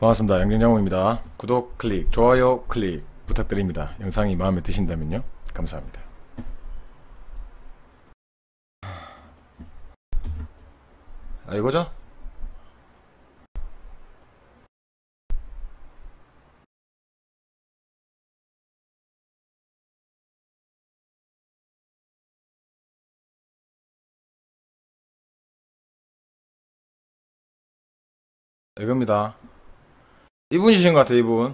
반갑습니다. 양정장호입니다. 구독 클릭, 좋아요 클릭 부탁드립니다. 영상이 마음에 드신다면요. 감사합니다. 이거죠? 이겁니다. 이분이신 것 같아요. 이분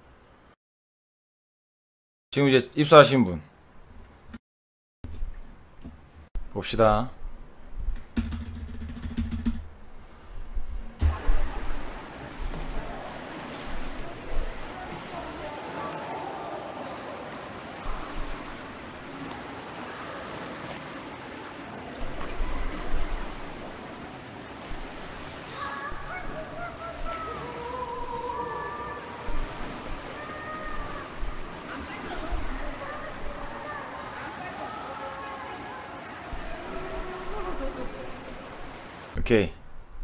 지금 이제 입사하신 분 봅시다. 오케이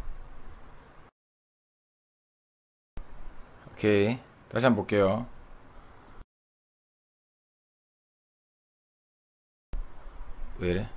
오케이 다시 한번 볼게요. 왜 이래?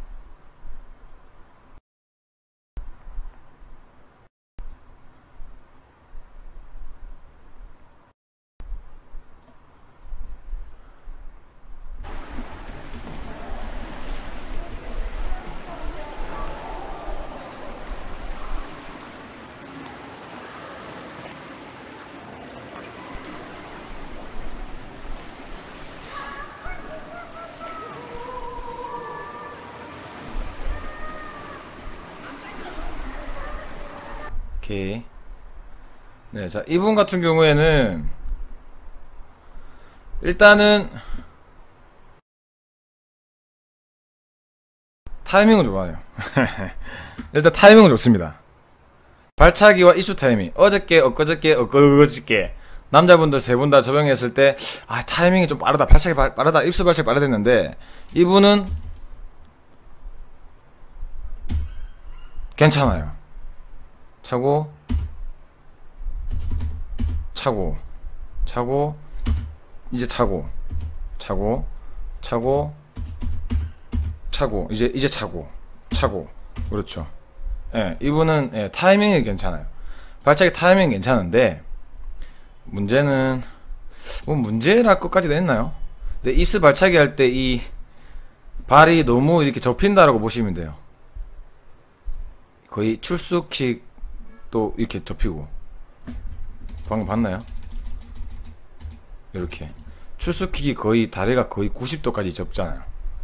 오케이. 네, 자, 이분 같은 경우에는 일단은 타이밍은 좋아요. 일단 타이밍은 좋습니다. 발차기와 이슈 타이밍. 어저께, 엊그저께, 엊그저께 남자분들 세 분 다 접영했을 때 타이밍이 좀 빠르다, 발차기 빠르다, 입수 발차기 빠르다 했는데 이분은 괜찮아요. 차고 차고 차고 이제 차고 차고 차고 차고 이제 차고 차고. 그렇죠. 예, 이분은 타이밍이 괜찮아요. 발차기 타이밍이 괜찮은데 문제는 뭐 문제랄 것까지도 했나요? 근데 입스 발차기 할 때 이 발이 너무 이렇게 접힌다라고 보시면 돼요. 거의 출수킥도 이렇게 접히고, 방금 봤나요? 이렇게 출수킥이 거의 다리가 거의 90도까지 접잖아요.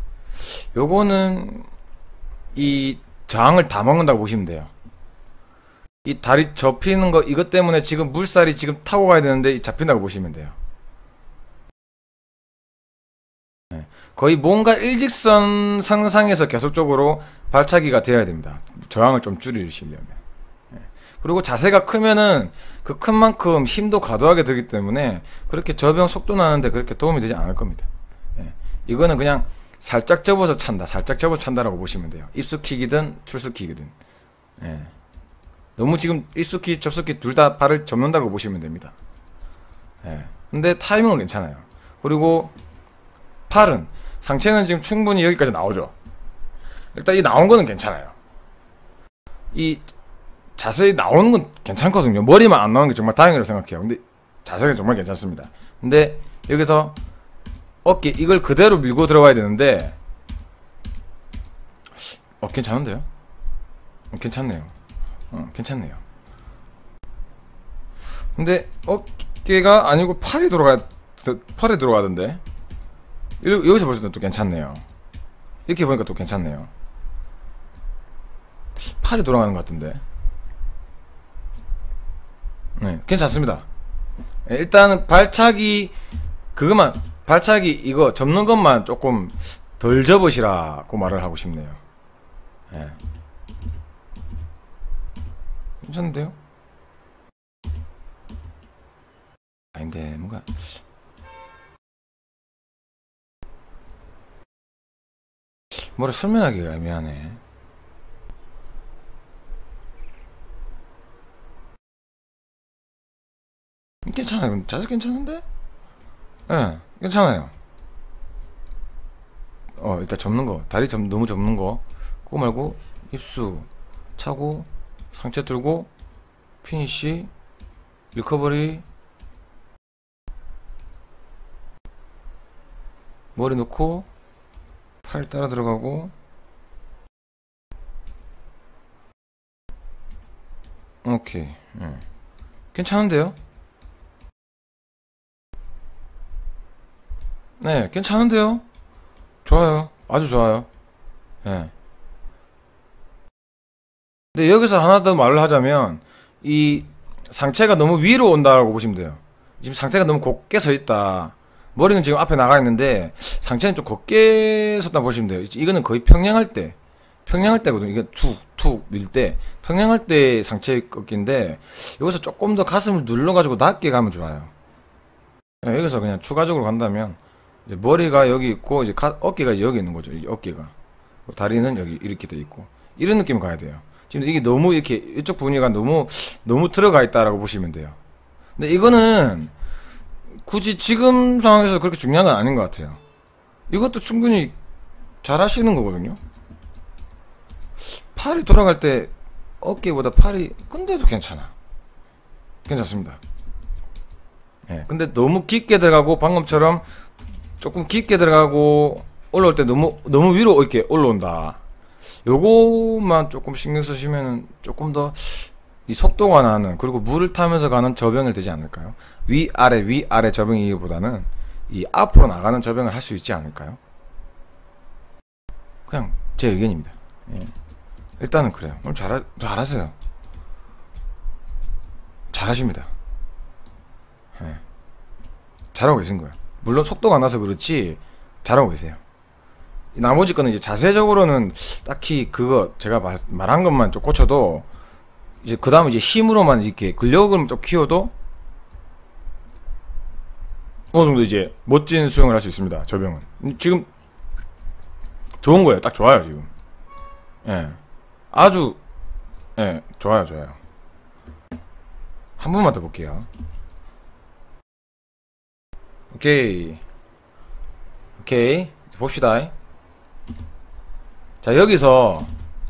요거는 이 저항을 다 먹는다고 보시면 돼요. 이 다리 접히는 거 이것 때문에 지금 물살이 지금 타고 가야 되는데 잡힌다고 보시면 돼요. 거의 뭔가 일직선 상상에서 계속적으로 발차기가 되어야 됩니다. 저항을 좀 줄이시려면. 그리고 자세가 크면은 그 큰 만큼 힘도 과도하게 되기 때문에 그렇게 접영 속도 나는데 그렇게 도움이 되지 않을 겁니다. 이거는 그냥 살짝 접어서 찬다, 살짝 접어서 찬다라고 보시면 돼요. 입수킥이든 출수킥이든. 너무 지금 입수킥, 접수킥 둘 다 발을 접는다고 보시면 됩니다. 근데 타이밍은 괜찮아요. 그리고 팔은, 상체는 지금 충분히 여기까지 나오죠. 일단 이 나온 거는 괜찮아요. 이 자세히 나오는 건 괜찮거든요. 머리만 안 나오는 게 정말 다행이라고 생각해요. 근데 자세가 정말 괜찮습니다. 근데 여기서 어깨 이걸 그대로 밀고 들어가야 되는데 괜찮은데요? 괜찮네요. 괜찮네요. 근데 어깨가 아니고 팔이 들어가던데 여기서 볼 때도 또 괜찮네요. 이렇게 보니까 또 괜찮네요. 팔이 돌아가는 것 같은데. 네, 괜찮습니다. 일단은 발차기 그것만, 발차기 이거 접는 것만 조금 덜 접으시라고 말을 하고 싶네요. 괜찮은데요? 아닌데 뭔가 뭐라 설명하기가 애매하네. 괜찮아요. 자세 괜찮은데? 예, 괜찮아요. 일단 접는 거. 다리 너무 접는 거. 그거 말고, 입수, 차고, 상체 들고, 피니쉬, 리커버리, 머리 놓고, 팔 따라 들어가고, 오케이. 예. 괜찮은데요? 네, 괜찮은데요? 좋아요. 아주 좋아요. 예. 근데 여기서 하나 더 말을 하자면, 이 상체가 너무 위로 온다고 보시면 돼요. 지금 상체가 너무 곧게 서 있다. 머리는 지금 앞에 나가 있는데, 상체는 좀 곧게 섰다 보시면 돼요. 이거는 거의 평양할 때거든요. 이게 툭툭 밀 때, 평양할 때 상체 꺾기인데, 여기서 조금 더 가슴을 눌러가지고 낮게 가면 좋아요. 예, 여기서 그냥 추가적으로 간다면, 이제 머리가 여기 있고, 이제 어깨가 이제 여기 있는 거죠. 이 어깨가. 다리는 여기 이렇게 돼 있고. 이런 느낌 가야 돼요. 지금 이게 너무 이렇게, 이쪽 부위가 너무 들어가 있다라고 보시면 돼요. 근데 이거는 굳이 지금 상황에서 그렇게 중요한 건 아닌 것 같아요. 이것도 충분히 잘 하시는 거거든요. 팔이 돌아갈 때 어깨보다 팔이 근데도 괜찮습니다. 예, 근데 너무 깊게 들어가고 방금처럼 조금 깊게 들어가고 올라올 때 너무 위로 이렇게 올라온다. 요것만 조금 신경 쓰시면 조금 더 이 속도가 나는, 그리고 물을 타면서 가는 저병을 되지 않을까요? 위아래 저병이기보다는 이 앞으로 나가는 저병을 할 수 있지 않을까요? 그냥 제 의견입니다. 예. 일단은 그래요. 잘하세요. 잘하십니다. 예. 잘하고 계신 거예요. 물론 속도가 안 나서 그렇지 잘하고 계세요. 나머지 거는 이제 자세적으로는 딱히 그거 제가 말한 것만 좀 고쳐도, 이제 그 다음에 이제 힘으로만 이렇게 근력을 좀 키워도 어느 정도 이제 멋진 수영을 할 수 있습니다. 저 병은 지금 좋은 거예요. 딱 좋아요 지금. 예, 아주 좋아요. 한 번만 더 볼게요. 오케이 봅시다. 자, 여기서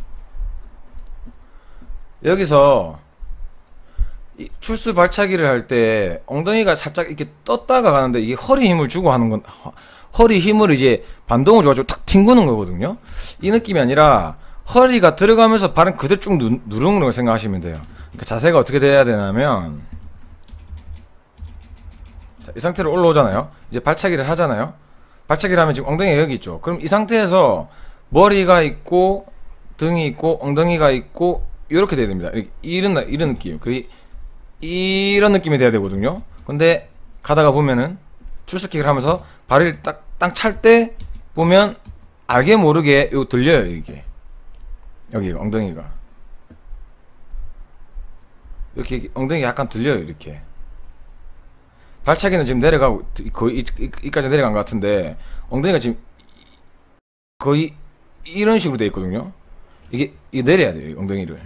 이 출수 발차기를 할 때 엉덩이가 살짝 이렇게 떴다가 가는데, 이게 허리 힘을 주고 하는 건, 허리 힘을 이제 반동을 줘가지고 탁 튕구는 거거든요. 이 느낌이 아니라 허리가 들어가면서 발은 그대로 쭉 누르는 걸 생각하시면 돼요. 그러니까 자세가 어떻게 돼야 되냐면, 자, 이 상태로 올라오잖아요. 이제 발차기를 하잖아요. 발차기를 하면 지금 엉덩이가 여기 있죠. 그럼 이 상태에서 머리가 있고 등이 있고 엉덩이가 있고 이렇게 돼야 됩니다. 이런 느낌, 이런 느낌이 돼야 되거든요. 근데 가다가 보면은 출스킥을 하면서 발을 딱 찰 때 보면 알게 모르게 이거 들려요. 이게 여기 엉덩이가 이렇게 엉덩이가 약간 들려요. 이렇게 발차기는 지금 내려가고 거의 이까지 내려간 것 같은데, 엉덩이가 지금 거의 이런 식으로 돼 있거든요. 이게 내려야 돼요. 엉덩이를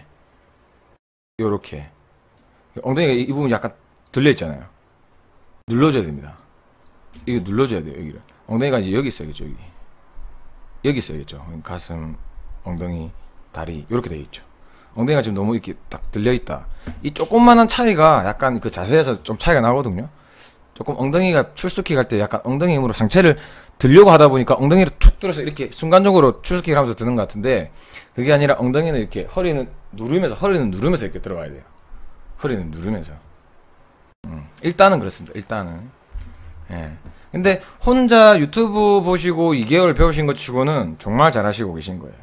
요렇게 엉덩이가 이 부분이 약간 들려 있잖아요. 눌러줘야 됩니다. 이거 눌러줘야 돼요. 여기를. 엉덩이가 이제 여기 있어야겠죠. 여기 있어야겠죠. 가슴, 엉덩이, 다리 요렇게 돼 있죠. 엉덩이가 지금 너무 이렇게 딱 들려 있다. 이 조그만한 차이가 약간 그 자세에서 좀 차이가 나거든요. 조금 엉덩이가 출스킥 할 때 약간 엉덩이 힘으로 상체를 들려고 하다 보니까 엉덩이를 툭 들어서 이렇게 순간적으로 출스킥을 하면서 드는 것 같은데, 그게 아니라 엉덩이는 이렇게 허리는 누르면서 이렇게 들어가야 돼요. 허리는 누르면서. 일단은 그렇습니다. 일단은. 예. 근데 혼자 유튜브 보시고 2개월 배우신 것 치고는 정말 잘하시고 계신 거예요.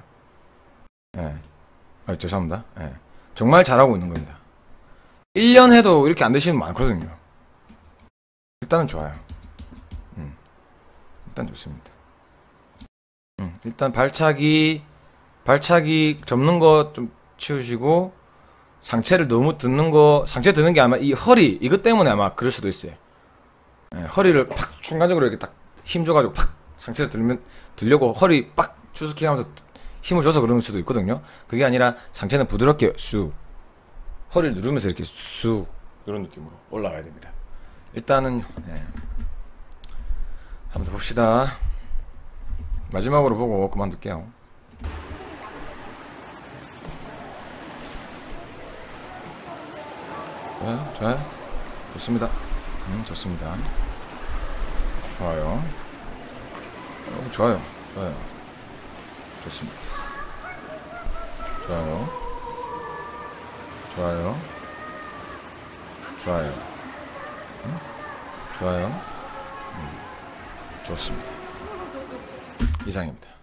예. 죄송합니다. 예. 정말 잘하고 있는 겁니다. 1년 해도 이렇게 안 되시는 분 많거든요. 일단은 좋아요. 일단 좋습니다. 일단 발차기 접는 거 좀 치우시고, 상체를 너무 상체 드는 게 아마 이 허리, 이것 때문에 아마 그럴 수도 있어요. 예, 허리를 팍 순간적으로 이렇게 딱 힘줘가지고 팍 상체를 들려고 허리 빡 추스킥 하면서 힘을 줘서 그러는 수도 있거든요. 그게 아니라 상체는 부드럽게 쑥, 허리를 누르면서 이렇게 쑥 이런 느낌으로 올라가야 됩니다. 일단은 예. 한번 더 봅시다. 마지막으로 보고 그만둘게요. 좋아요, 좋아요, 좋습니다. 좋습니다. 좋아요. 좋아요, 좋아요, 좋습니다. 좋아요, 좋아요, 좋아요, 좋아요, 좋습니다. 이상입니다.